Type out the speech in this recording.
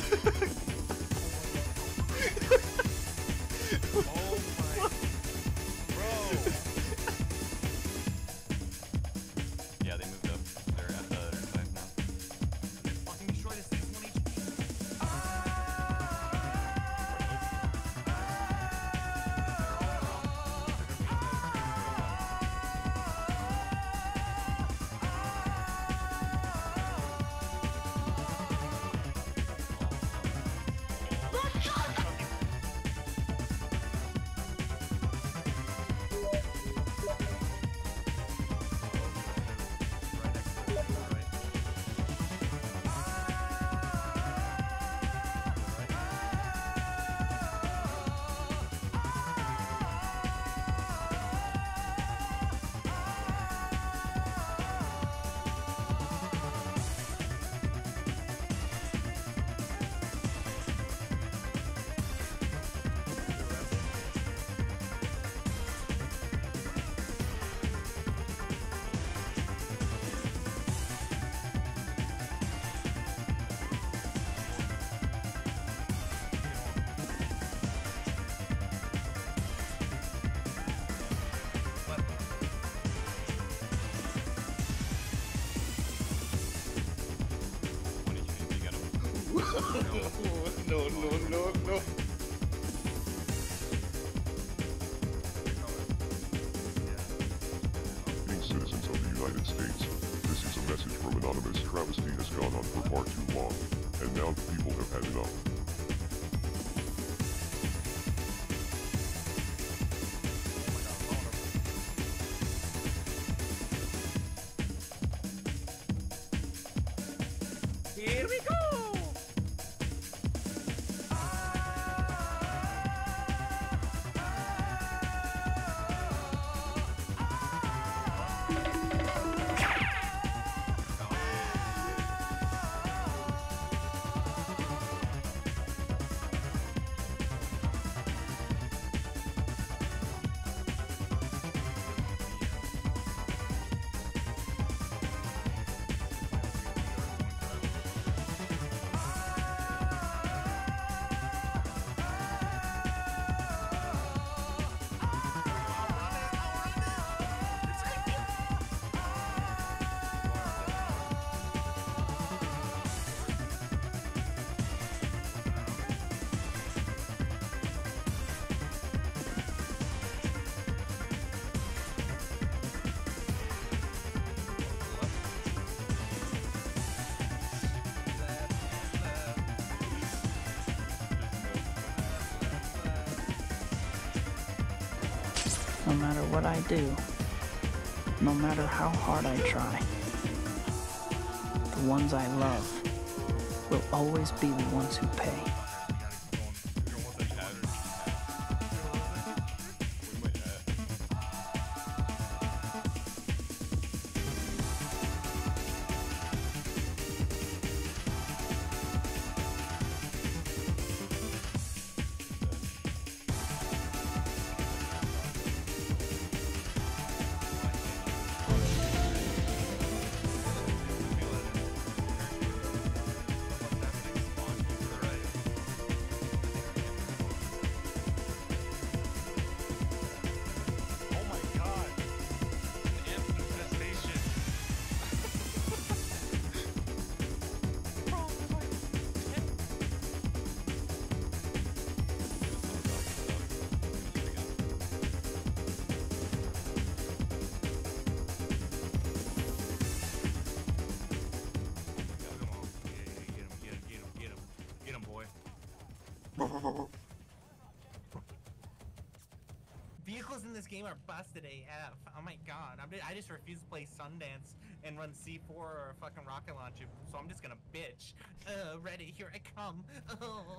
Oh my. Bro. Yeah, they moved up. They're at the other side now. Fucking destroy this thing. One HP. No. Being citizens of the United States, this is a message from Anonymous. Travesty has gone on for far too long, and now the people have had enough. Here we go! No matter what I do, no matter how hard I try, the ones I love will always be the ones who pay. Vehicles in this game are busted AF. Oh my god. I just refuse to play Sundance and run C4 or a fucking rocket launcher, so I'm just gonna bitch. Ready, here I come. Oh.